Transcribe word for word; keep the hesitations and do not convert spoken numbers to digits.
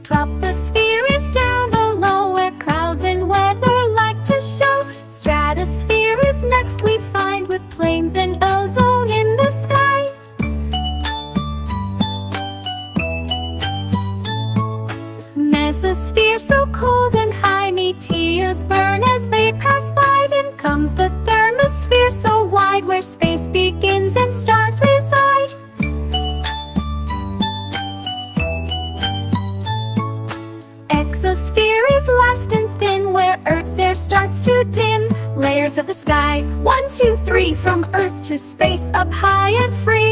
Troposphere is down below, where clouds and weather like to show. Stratosphere is next we find, with plains and ozone in the sky. Mesosphere so cold and high, meteors burn as they pass by. Then comes the thermosphere so wide, where space begins and stars reside. Exosphere is last and thin, where Earth's air starts to dim. Layers of the sky, one, two, three, from Earth to space, up high and free.